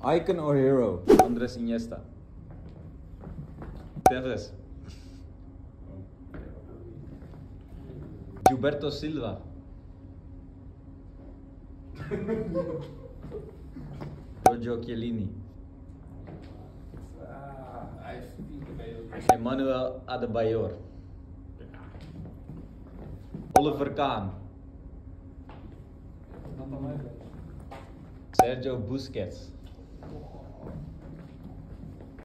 Icon or hero? Andres Iniesta. Tevez. Gilberto Silva. Giorgio Chiellini. Emmanuel Adebayor. Oliver Kahn. Sergio Busquets.